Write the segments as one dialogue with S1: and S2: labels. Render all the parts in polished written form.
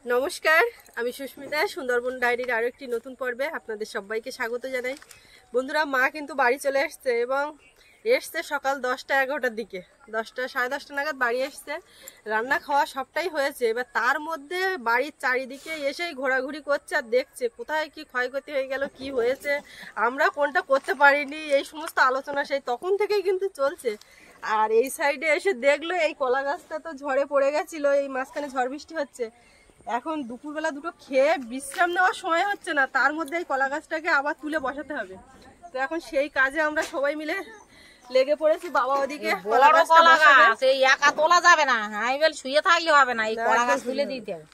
S1: নমস্কার, আমি সুস্মিতা। সুন্দরবন ডায়েরির আরো একটি নতুন পর্বে আপনাদের সবাইকে স্বাগত জানাই। বন্ধুরা, মা কিন্তু বাড়ি চলে আসছে এবং এসছে সকাল 10টা-11টার দিকে। 10টা সাড়ে 10টা নাগাদ বাড়ি এসছে। রান্না খাওয়া সবটাই হয়েছে। এবার তার মধ্যে বাড়ির চারিদিকে এসেই ঘোরাঘুরি করছে আর দেখছে কোথায় কি ক্ষয়ক্ষতি হয়ে গেল, কি হয়েছে, আমরা কোনটা করতে পারিনি, এই সমস্ত আলোচনা সেই তখন থেকেই কিন্তু চলছে। আর এই সাইডে এসে দেখলো এই কলা গাছটা তো ঝড়ে পড়ে গেছিল, এই মাঝখানে ঝড় বৃষ্টি হচ্ছে। এখন দুপুরবেলা দুটো খেয়ে বিশ্রাম নেওয়ার সময় হচ্ছে না, তার মধ্যে এই কলা গাছটাকে আবার তুলে বসাতে হবে। তো এখন সেই কাজে আমরা সবাই মিলে লেগে পড়েছি। বাবা ওদিকে
S2: কলা গাছ এই একা তোলা যাবে না, আমি বলি শুয়ে থাকলে হবে না, এই কলা গাছ তুলে দিতে হবে।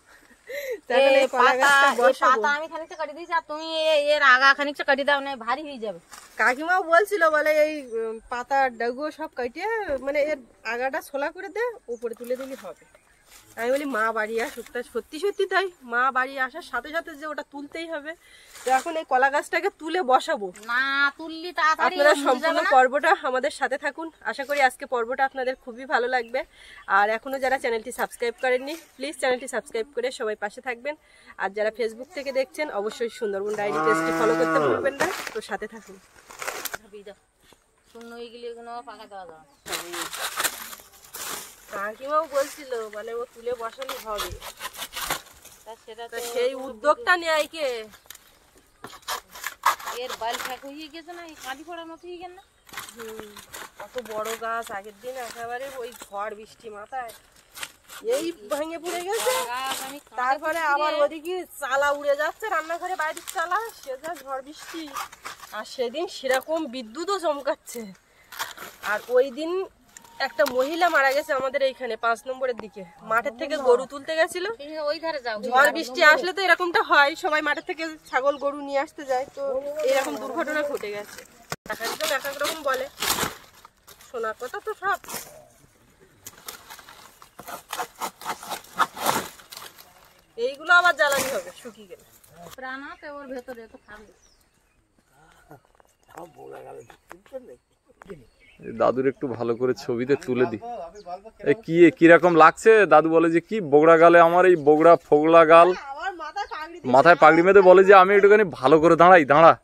S2: আমি খানিকটা কাটি দিয়েছি আর তুমি এর আগা খানিকটা কাটি দাও, না ভারী হয়ে যাবে।
S1: কাকিমাও বলছিল, বলে এই পাতা ডাগু সব কাটিয়ে মানে এর আগাটা ছোলা করে দে, উপরে তুলে দিলে হবে। আমি বলি মা বাড়ি আসুক। তা সত্যি সত্যি তাই, মা বাড়ি আসার সাথে সাথে যে ওটা তুলতেই হবে। তো এখন এই কলা গাছটাকে তুলে বসাবো।
S2: না তুললি তাড়াতাড়ি
S1: আপনারা সম্পূর্ণ পর্বটা আমাদের সাথে থাকুন। আশা করি আজকে পর্বটা আপনাদের খুবই ভালো লাগবে। আর এখনো যারা চ্যানেলটি সাবস্ক্রাইব করেননি, প্লিজ চ্যানেলটি সাবস্ক্রাইব করে সবাই পাশে থাকবেন। আর যারা ফেসবুক থেকে দেখছেন, অবশ্যই সুন্দরবন ডায়েরি পেজটি ফলো করতে ভুলবেন না। তো সাথে থাকুন। কাকিমাও বলছিল, মানে ও তুলে বসালে হবে, সেই উদ্যোগটা নেয় কে?
S2: এর বাইল ঠেক হয়ে গেছে না, এই কাঁদি পড়ার মতো হয়ে গেল না।
S1: কত বড় গাছ, আগের দিন একেবারে ওই ঝড় বৃষ্টি মাথায় এই ভেঙে পড়ে গেছে। তারপরে আবার ওদিকে চালা উড়ে যাচ্ছে, রান্নাঘরে বাইরের চালা, সে যা ঝড় বৃষ্টি। আর সেদিন সেরকম বিদ্যুৎও চমকাচ্ছে। আর ওই দিন একটা মহিলা মারা গেছে আমাদের এইখানে 5 নম্বরের দিকে। মাঠের থেকে গরু তুলতে গেছিল,
S2: ওই ধারে যাও।
S1: ঝড় বৃষ্টি আসলে তো এরকমটা হয়, সবাই মাঠের থেকে ছাগল গরু নিয়ে আসতে যায়, তো এরকম দুর্ঘটনা ঘটে গেছে। একজন এক এক রকম বলে, শোনার কথা তো সব। এইগুলো আবার জ্বালানি হবে শুকিয়ে গেলে।
S2: প্রাণ আছে ওর ভেতরে, তো থাকবে।
S3: দাদুর একটু ভালো করে ছবিতে তুলে দি। কি কিরকম লাগছে? দাদু বলে যে কি বগড়া গালে আমার এই বগড়া ফোগলা গাল, মাথায় পাগড়ি মেঁধে বলে যে আমি একটুখানি ভালো করে দাঁড়াই। দাঁড়া,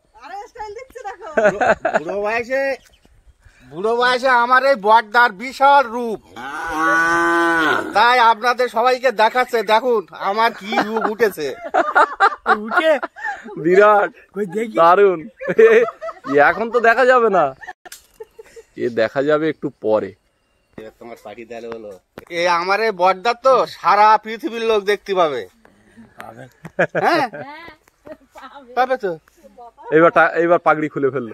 S4: বুড়ো বয়সে আমার এই বড়দার বিশাল রূপ, তাই আপনাদের সবাইকে দেখাচ্ছে। দেখুন আমার কি রূপ উঠেছে, উঠে
S3: বিরাট দারুন। এখন তো দেখা যাবে না, এ দেখা যাবে একটু পরে।
S4: তোমার পাখি দেলে হলো এ আমার এই বড়দার তো সারা পৃথিবীর লোক দেখতে পাবে। হ্যাঁ পাবে তো।
S3: এইবার পাগড়ি খুলে ফেললো।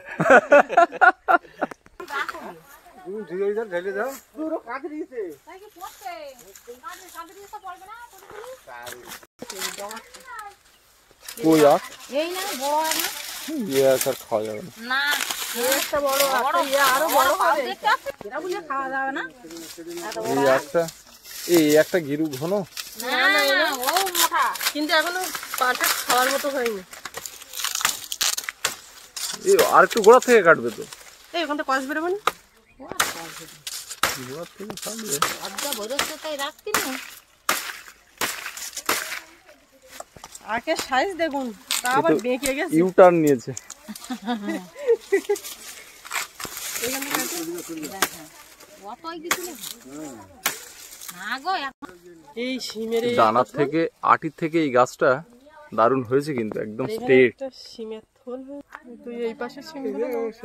S3: খাওয়া যাবে না। এই একটা গিরু ঘন,
S1: কিন্তু এখনো পারফেক্ট খাওয়ার মতো হয়নি।
S3: আর একটু গোড়া থেকে কাটবে তো,
S1: ওখান থেকে কষ বেরোবে না। আগে সাইজ দেখুন, তা আবার বেঁকে গেছে,
S3: ইউ টার্ন নিয়েছে।
S1: এই শিমের
S3: দানার থেকে আটির থেকে এই গাছটা দারুণ হয়েছে, কিন্তু একদম স্ট্রেট।
S1: শিমের থল, তুই এই পাশে শিমের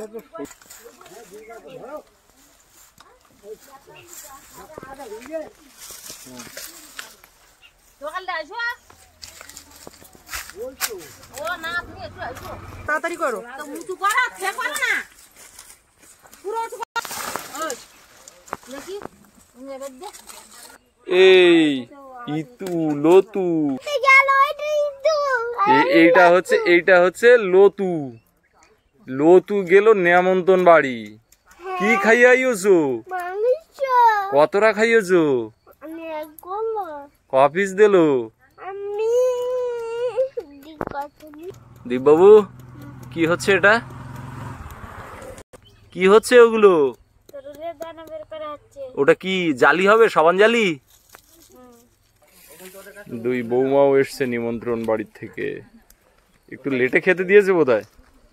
S1: তাড়াতাড়ি করো।
S3: এই ইতু লতু, এইটা হচ্ছে লতু। লতু গেল নেমন্তন বাড়ি। কি খাইয়াইছো? কতটা খাইয়েছো? ক পিস দিল? দীপবাবু, কি হচ্ছে এটা? কি হচ্ছে ওগুলো? ওটা কি জালি হবে? সাবান জালি? দুই বৌমাও এসছে নিমন্ত্রণ বাড়ির থেকে, একটু লেটে খেতে দিয়েছে বোধহয়।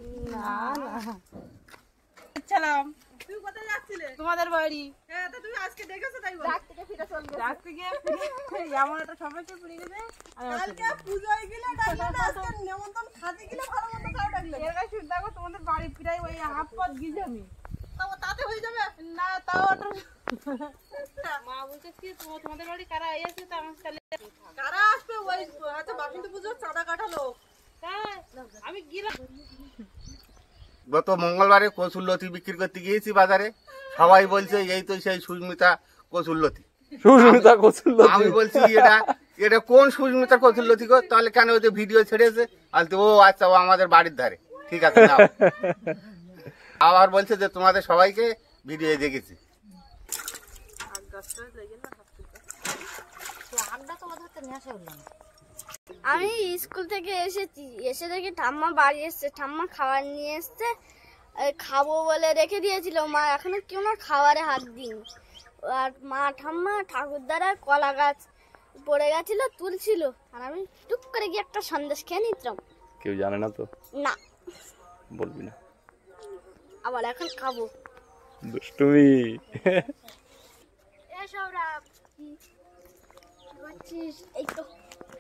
S1: তুমি কোথায় যাচ্ছিলে?
S2: তোমাদের বাড়ি
S1: হ্যাঁ, তা তুমি আজকে দেখেছো তাই বলো।
S2: রাত থেকে এমন একটা সমস্যা পড়ে গেছে।
S1: কালকে পুজোয় গেলে ডাকলে না, আজকে নিমন্ত্রণ খাতে গেলে ভালো মন্দ খাও ডাকলে।
S2: এর কাছে শুনতে দেখো তোমাদের বাড়ি প্রায় ওই হাফ পথ গিয়েছি আমি।
S1: তাও তাতে হয়ে যাবে।
S2: না তাও ওটা মা বলছে কি তোমাদের বাড়ি কারা এসে তো আমার তাহলে
S1: কারা আসবে? ওই আচ্ছা বাসন্তী পুজোর চাঁদা কাটালো।
S2: তাই আমি গিরা
S4: গত মঙ্গলবারে কচুরলতি বিক্রি করতে গিয়েছি বাজারে, সবাই বলছে এই তো সেই সুস্মিতা কচুরলতি।
S3: সুস্মিতা কচুরলতি।
S4: আমি বলছি এটা কোন সুস্মিতা কচুরলতি গো? তাহলে কেন ওই যে ভিডিও ছেড়েছে? বলতে ও আচ্ছা, ও আমাদের বাড়ির ধারে। ঠিক আছে নাও। আবার বলছে যে তোমাদের সবাইকে ভিডিও দেখেছি।
S2: আমরা তোমাদের হাতে নিয়ে আসা হলো না।
S5: আমি স্কুল থেকে এসেছি, এসে দেখি ঠাম্মা বাড়ি এসছে, ঠাম্মা খাবার নিয়ে এসছে, খাবো বলে রেখে দিয়েছিল মা, এখনো কেউ না খাবারে হাত দিইনি। আর মা ঠাম্মা ঠাকুরদারা কলা গাছ পড়ে গেছিল তুলছিল, আর আমি টুক করে গিয়ে একটা সন্দেশ খেয়ে নিতাম।
S3: কেউ জানে না তো,
S5: না,
S3: বলবি না।
S5: আবার এখন খাবো।
S3: দুষ্টুমি।
S5: এসব রাখ, কি করছিস? এই তো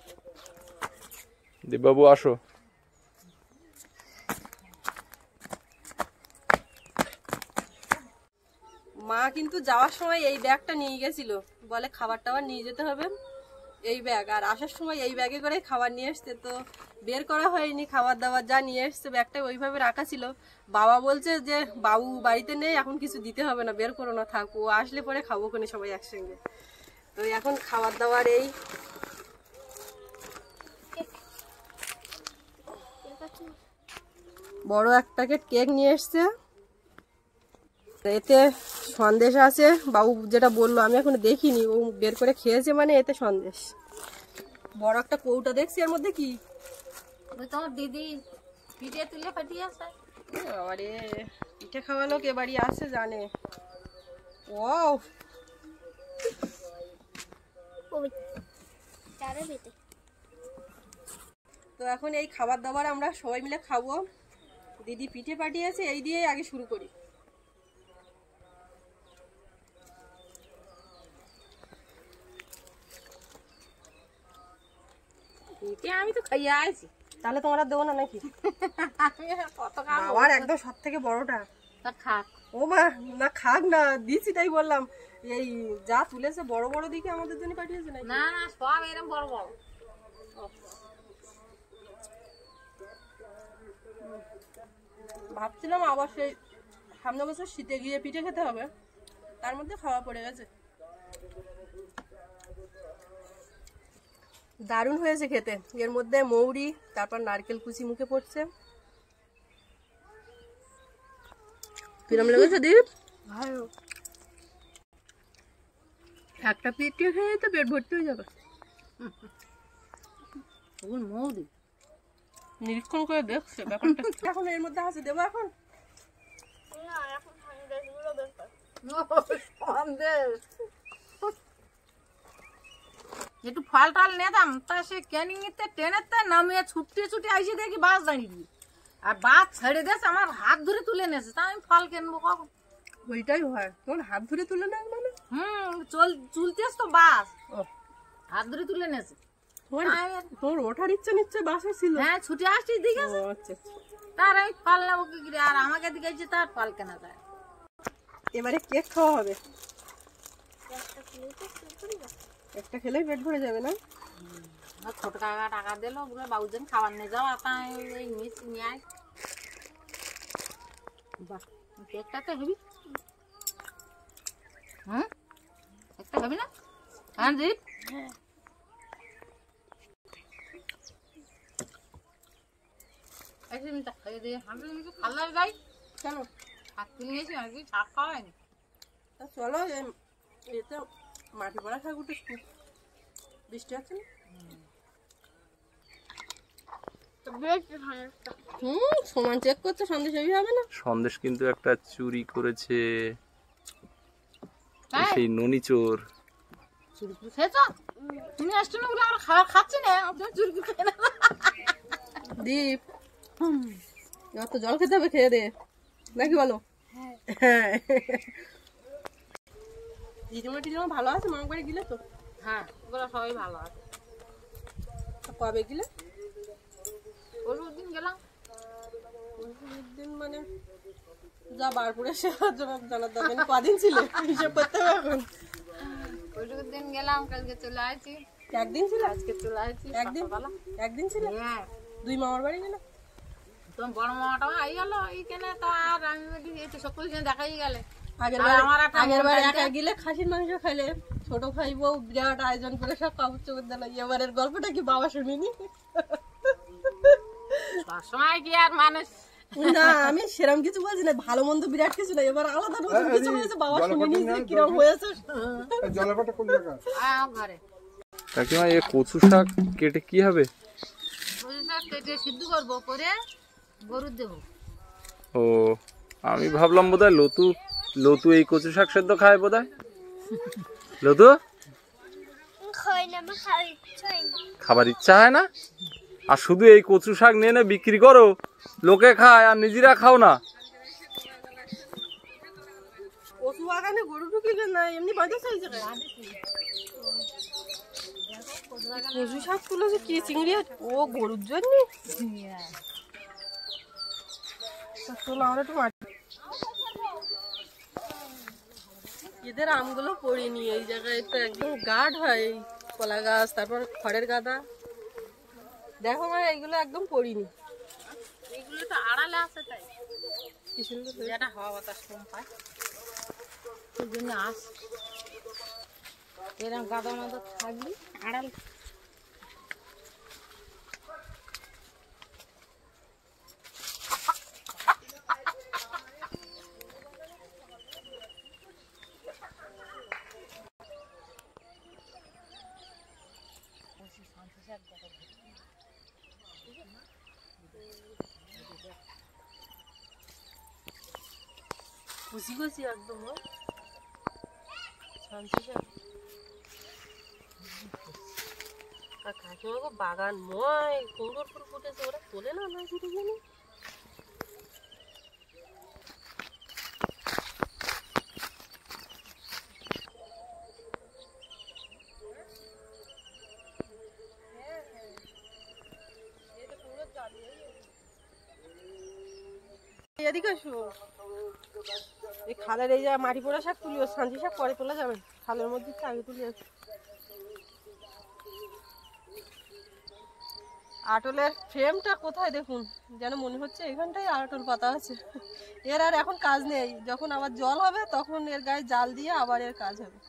S3: দেববাবু আসো।
S1: মা কিন্তু যাওয়ার সময় এই ব্যাগটা নিয়ে গেছিল, বলে খাবার টাবার নিয়ে যেতে হবে এই ব্যাগ, আর আসার সময় এই ব্যাগে করে খাবার নিয়ে এসছে। তো বের করা হয়নি, খাবার দাবার যা নিয়ে এসছে ব্যাগটা ওইভাবে রাখা ছিল। বাবা বলছে যে বাবু বাড়িতে নেই, এখন কিছু দিতে হবে না, বের করো না, থাক, ও আসলে পরে খাবো কোনে সবাই একসঙ্গে। তো এখন খাবার দাবার এই বড় এক প্যাকেট কেক নিয়ে এসছে, এতে সন্দেশ আছে। বাবু যেটা বললো আমি এখনো দেখিনি, ও বের করে খেয়েছে, মানে এতে সন্দেশ। বড় একটা কৌটা দেখছি, এর মধ্যে কি?
S2: ওই তোমার দিদি পিঠে তুলে পাঠিয়েছে।
S1: আরে পিঠে খাওয়া লোক এ বাড়ি আসে জানে। ও
S5: চারে বেটে
S1: তো এখন এই খাবার দাবার আমরা সবাই মিলে খাবো। দিদি পিঠে পাঠিয়েছে, এই দিয়ে আগে শুরু করি।
S2: পিঠে আমি তো খাইয়ে আইছি।
S1: তাহলে তোমরা দেবো না নাকি?
S2: কত খাবো?
S1: আমার একদম সব থেকে বড়টা।
S2: তা খাক।
S1: ও মা, না খাক না, দিছি তাই বললাম। এই যা তুলেছে বড় বড় দিকে আমাদের জন্য পাঠিয়েছে নাকি?
S2: না না সব এরকম বড় বড়।
S1: ভাবছিলাম আবার সেই সামনে বছর শীতে গিয়ে পিঠে খেতে হবে, তার মধ্যে খাওয়া পড়ে গেছে। দারুণ হয়েছে খেতে, এর মধ্যে মৌরি, তারপর নারকেল কুচি মুখে পড়ছে। কিরম লেগেছে দীপ?
S5: ভালো।
S1: একটা পিঠে খেয়ে তো পেট ভর্তি হয়ে যাবে।
S2: ওর মৌরি
S1: নিরীক্ষণ করে দেখছে ব্যাপারটা। এখন এর মধ্যে আছে, দেবো এখন?
S5: না, এখন সন্দেশগুলো বের কর।
S2: সন্দেশ একটু ফল টল নিতাম, তা সে ক্যানিংতে ট্রেনেতে নামিয়ে ছুটে ছুটে আইসে দেখি বাস দাঁড়িয়ে, আর বাস ছেড়ে দিয়েছে, আমার হাত ধরে তুলে নিয়েছে, তা আমি ফল কিনবো কখন?
S1: ওইটাই হয়, তোমার হাত ধরে তুলে নেয় মানে?
S2: চলতেছ তো বাস,
S1: ও,
S2: হাত ধরে তুলে নিয়েছে।
S1: তোর ওঠার ইচ্ছা নিচ্ছে, বাসে ছিল?
S2: হ্যাঁ ছুটে আসছি দিকে,
S1: ও আচ্ছা আচ্ছা।
S2: তার আমি ফল নেবো কি করে, আর আমাকে দিকে তার ফল কেনা যায়।
S1: এবারে কেক খাওয়া হবে, একটা খেলেই পেট ভরে যাবে না?
S2: ছোট কাকা টাকা দিল, বলে বাবুজন খাবার নিয়ে যাও, আপনার এই মিষ্টি নিয়ে আয়। বাহ, কেকটা তো হেবি। একটা হেবি না? হ্যাঁ দীপ, খাইয়ে দিয়ে খাল্লা যাই
S1: কেন?
S2: শাক কিনে নিয়েছি, অনেকদিন শাক খাওয়া হয়নি।
S1: তা চলো, এতে মাটি পড়া শাক উঠে, বৃষ্টি আছে না? সমান চেক করছে, সন্দেশ হেবি হবে না?
S3: সন্দেশ কিন্তু একটা চুরি করেছে, সেই ননি চোর।
S2: চুরকুর খেয়েছো? তুমি আসছো না বলে আমরা খাবার খাচ্ছি না, তুমি চুরকুর খেয়ে না।
S1: দীপ এবার তো জল খেতে হবে, খেয়ে দে নাকি বলো? হ্যাঁ দিদিমা টিদিমা ভালো আছে? মামার বাড়ি গেলে তো?
S2: হ্যাঁ, ওরা সবাই ভালো আছে।
S1: কবে গেলে?
S2: পরশু দিন গেলাম।
S1: দিন মানে যা বার করে সে জবাব জানার দরকার নেই। কদিন ছিল হিসাব করতে হবে এখন।
S2: পরশু দিন গেলাম, কালকে চলে আসছি।
S1: একদিন ছিল?
S2: আজকে চলে আসছি
S1: একদিন ছিল?
S2: হ্যাঁ।
S1: দুই মামার বাড়ি গেল?
S2: তোমার বড় মামাটা আই গেল এইখানে, তো আর আমি বলি এই তো সকল জন দেখাই গেলে।
S1: আগের
S2: আর আমার একটা
S1: বার
S2: মন
S1: একা গেলে খাসির মাংস খাইলে, ছোট ভাই বউ বিরাট আয়োজন করে সব কাপড় চোপড় দিল। এবারের গল্পটা কি বাবা শুনিনি?
S2: সবসময় কি আর মানুষ
S1: না আমি সেরকম কিছু বলছি না, ভালো মন্দ বিরাট কিছু না, এবার আলাদা নতুন কিছু হয়েছে, বাবা শুনিনি যে কিরম হয়েছে।
S2: আমার ঘরে
S3: কাকিমা এ কচু শাক কেটে কি হবে?
S2: কচু শাক কেটে সিদ্ধ করবো, করে গরুর দেবো।
S3: ও আমি ভাবলাম বোধহয় লতু লতু এই কচু শাক সেদ্ধ খায় বোধহয়। লতু খাবার ইচ্ছা হয় না, আর শুধু এই কচু শাক নিয়ে এনে বিক্রি করো, লোকে খায় আর নিজেরা খাও না।
S1: কচু বাগানে গরু ঢুকি না, এমনি বাঁধা চাইছে। কচু শাক তুলেছে কি চিংড়ি? ও গরুর জন্য এদের আমগুলো পড়িনি। এই জায়গায় তো একদম গাঢ় হয় কলা গাছ, তারপর খড়ের গাদা। দেখো মা এইগুলো একদম পড়িনি।
S2: এগুলো তো আড়ালে আছে, তাই
S1: কি সুন্দর হয়েছে।
S2: যেটা হাওয়া বাতাস কম পায় সেই জন্য আস এরকম গাদা মাদা থাকবি আড়াল।
S1: কচি কচি একদম শান্তি শাক। আর কাকিমাকে বাগান ময় কুমড়োর ফুল ফুটেছে, ওরা তোলে না না শুধু জানি। এদিকে আসো, এই খালের এই যে মাটি পোড়া শাক তুলিও, সাঞ্চি শাক পরে তোলা যাবে, খালের মধ্যে আগে তুলে আসো। আটলের ফ্রেমটা কোথায় দেখুন, যেন মনে হচ্ছে এখানটাই আটল পাতা আছে। এর আর এখন কাজ নেই, যখন আবার জল হবে তখন এর গায়ে জাল দিয়ে আবার এর কাজ হবে।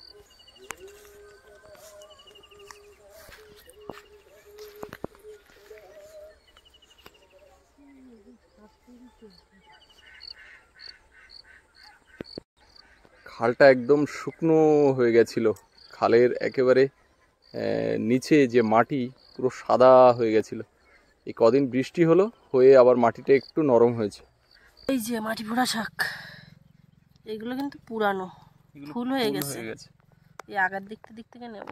S3: খালটা একদম শুকনো হয়ে গেছিল, খালের একেবারে নিচে যে মাটি পুরো সাদা হয়ে গেছিল। এই কদিন বৃষ্টি হলো, হয়ে আবার মাটিটা একটু নরম হয়েছে।
S1: এই যে মাটি পোড়া শাক, এগুলো কিন্তু পুরানো, ফুল হয়ে গেছে। এই আগার দিক থেকে নেব।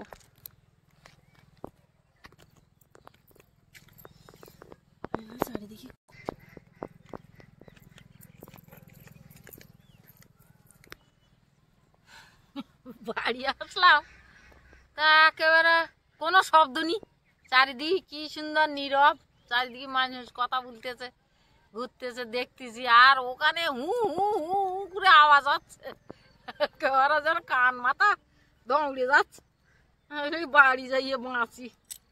S1: চারিদিকে
S2: বাড়ি আসলাম তা একেবারে কোনো শব্দ নেই, চারিদিকে কি সুন্দর নীরব, চারিদিকে মানুষ কথা বলতেছে, ঘুরতেছে, দেখতেছি। আর ওখানে হু হু হু হু করে আওয়াজ হচ্ছে, একেবারে যেন কান মাথা দৌড়ে যাচ্ছে। বাড়ি যাইয়ে বাঁচি।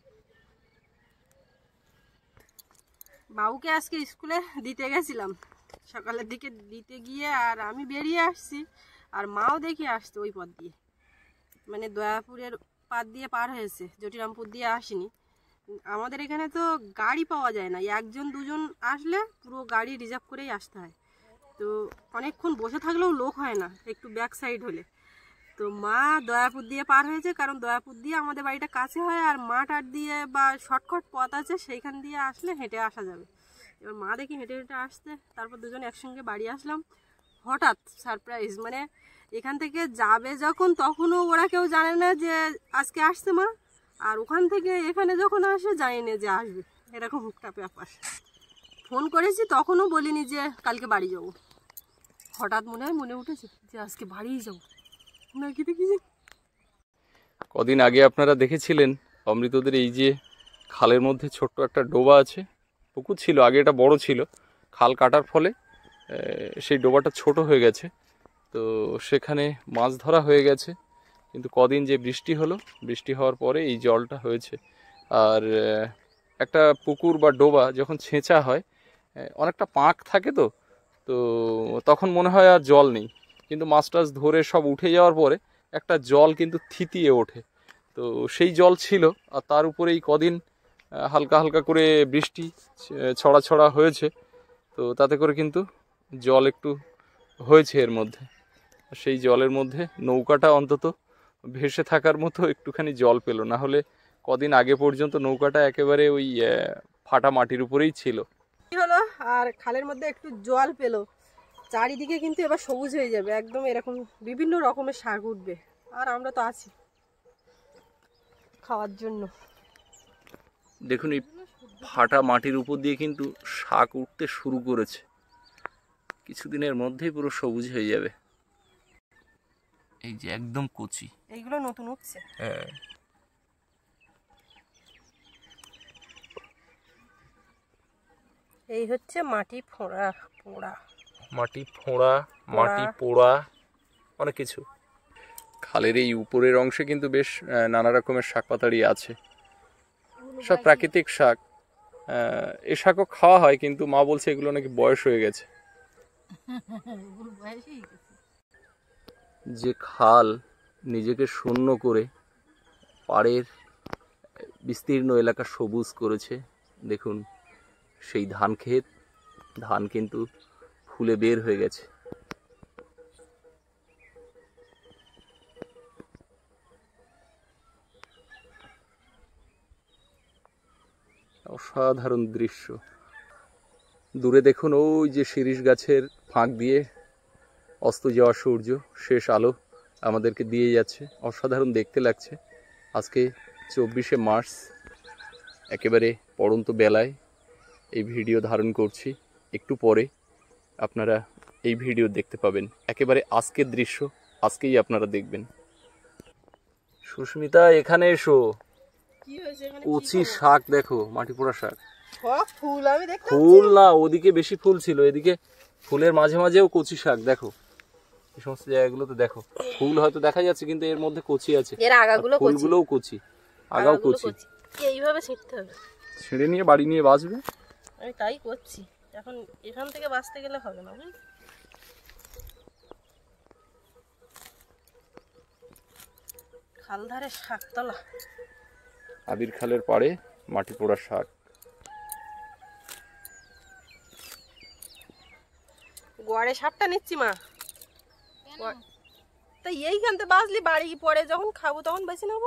S1: বাবুকে আজকে স্কুলে দিতে গেছিলাম, সকালের দিকে দিতে গিয়ে আর আমি বেরিয়ে আসছি, আর মাও দেখি আসছে ওই পথ দিয়ে, মানে দয়াপুরের পাত দিয়ে পার হয়েছে, জটিরামপুর দিয়ে আসেনি। আমাদের এখানে তো গাড়ি পাওয়া যায় না, একজন দুজন আসলে পুরো গাড়ি রিজার্ভ করেই আসতে হয়, তো অনেকক্ষণ বসে থাকলেও লোক হয় না একটু ব্যাক সাইড হলে। তো মা দয়াপুর দিয়ে পার হয়েছে, কারণ দয়াপুর দিয়ে আমাদের বাড়িটা কাছে হয়, আর মাঠ আট দিয়ে বা শর্টকাট পথ আছে, সেইখান দিয়ে আসলে হেঁটে আসা যাবে। এবার মা দেখি হেঁটে হেঁটে আসতে, তারপর দুজন একসঙ্গে বাড়ি আসলাম। হঠাৎ সারপ্রাইজ, মানে এখান থেকে যাবে যখন তখনও ওরা কেউ জানে না যে আজকে আসছে মা, আর ওখান থেকে এখানে যখন আসে জানি না যে আসবে, এরকম একটা ব্যাপার। ফোন করেছি তখনও বলিনি যে কালকে বাড়ি যাবো, হঠাৎ মনে উঠেছে যে আজকে বাড়িই যাবো নাকি দেখি।
S3: কদিন আগে আপনারা দেখেছিলেন অমৃতদের এই যে খালের মধ্যে ছোট্ট একটা ডোবা আছে, পুকুর ছিল আগে, এটা বড় ছিল, খাল কাটার ফলে সেই ডোবাটা ছোট হয়ে গেছে, তো সেখানে মাছ ধরা হয়ে গেছে। কিন্তু কদিন যে বৃষ্টি হলো, বৃষ্টি হওয়ার পরে এই জলটা হয়েছে। আর একটা পুকুর বা ডোবা যখন ছেঁচা হয় অনেকটা পাঁক থাকে, তো তো তখন মনে হয় আর জল নেই, কিন্তু মাছ টাছ ধরে সব উঠে যাওয়ার পরে একটা জল কিন্তু থিতিয়ে ওঠে। তো সেই জল ছিল, আর তার উপরে এই কদিন হালকা হালকা করে বৃষ্টি ছড়া ছড়া হয়েছে, তো তাতে করে কিন্তু জল একটু হয়েছে এর মধ্যে। সেই জলের মধ্যে নৌকাটা অন্তত ভেসে থাকার মতো একটুখানি জল পেল, না হলে কদিন আগে পর্যন্ত নৌকাটা একেবারে ওই ফাটা মাটির উপরেই ছিল।
S1: কি হলো, আর খালের মধ্যে একটু জল পেলো, চারিদিকে কিন্তু এবার সবুজ হয়ে যাবে একদম, এরকম বিভিন্ন রকমের শাক উঠবে, আর আমরা তো আছি খাওয়ার জন্য।
S3: দেখুন এই ফাটা মাটির উপর দিয়ে কিন্তু শাক উঠতে শুরু করেছে, কিছুদিনের মধ্যেই পুরো সবুজ হয়ে যাবে। এই যে একদম কচি,
S1: এইগুলো নতুন উঠছে।
S3: হ্যাঁ,
S1: এই হচ্ছে মাটি ফোঁড়া পোড়া,
S3: মাটি ফোঁড়া, মাটি পোড়া, অনেক কিছু। খালের এই উপরের অংশে কিন্তু বেশ নানা রকমের শাক পাতাড়ি আছে, সব প্রাকৃতিক শাক। এই শাকও খাওয়া হয়, কিন্তু মা বলছে এগুলো নাকি বয়স হয়ে গেছে। যে খাল নিজেকে শূন্য করে পাড়ের বিস্তীর্ণ এলাকা সবুজ করেছে, দেখুন সেই ধান ক্ষেত, ধান কিন্তু ফুলে বের হয়ে গেছে। অসাধারণ দৃশ্য। দূরে দেখুন ওই যে শিরীষ গাছের ফাঁক দিয়ে অস্ত যাওয়া সূর্য, শেষ আলো আমাদেরকে দিয়ে যাচ্ছে, অসাধারণ দেখতে লাগছে। আজকে 24শে মার্চ, একেবারে পড়ন্ত বেলায় এই ভিডিও ধারণ করছি। একটু পরে আপনারা এই ভিডিও দেখতে পাবেন, একেবারে আজকের দৃশ্য আজকেই আপনারা দেখবেন। সুস্মিতা এখানে এসো,
S1: কি হয়েছে এখানে?
S3: কচি শাক দেখো, মাটি পোড়া শাক।
S1: সব ফুল আমি দেখতে
S3: ফুল না, ওদিকে বেশি ফুল ছিল, এদিকে ফুলের মাঝে মাঝেও কচি শাক দেখো। এই সমস্ত জায়গাগুলোতে দেখো ফুল হয়তো দেখা যাচ্ছে, কিন্তু এর মধ্যে কচি আছে,
S1: এর আগাগুলো কচি,
S3: ফুলগুলোও কচি, আগাও কচি।
S1: এইভাবে ছিঁড়তে হবে,
S3: ছিঁড়ে নিয়ে বাড়ি নিয়ে বাঁচবে।
S1: আমি তাই করছি, এখন এখান থেকে বাঁচতে গেলে হবে না। খালধারে শাকতলা,
S3: আবির খালের পাড়ে মাটি পোড়া শাক।
S1: গোয়ারে সাপটা নিচ্ছি মা, তা এইখানতে বাঁচলি বাড়ি পরে যখন খাবো তখন বেশি নেবো।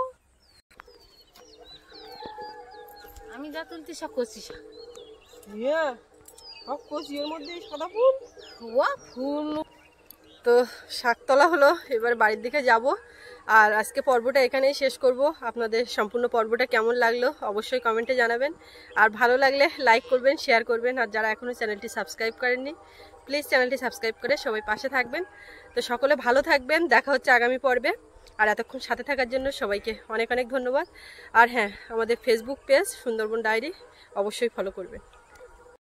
S2: আমি যা তুলছি সব কচি শাক।
S1: হ্যাঁ, সব কচি, এর মধ্যে সাদা ফুল, ফুল। তো শাক তোলা হলো, এবার বাড়ির দিকে যাব। আর আজকে পর্বটা এখানেই শেষ করব। আপনাদের সম্পূর্ণ পর্বটা কেমন লাগলো অবশ্যই কমেন্টে জানাবেন, আর ভালো লাগলে লাইক করবেন, শেয়ার করবেন, আর যারা এখনও চ্যানেলটি সাবস্ক্রাইব করেননি প্লিজ চ্যানেলটি সাবস্ক্রাইব করে সবাই পাশে থাকবেন। তো সকলে ভালো থাকবেন, দেখা হচ্ছে আগামী পর্বে। আর এতক্ষণ সাথে থাকার জন্য সবাইকে অনেক অনেক ধন্যবাদ। আর হ্যাঁ, আমাদের ফেসবুক পেজ সুন্দরবন ডায়েরি অবশ্যই ফলো করবেন।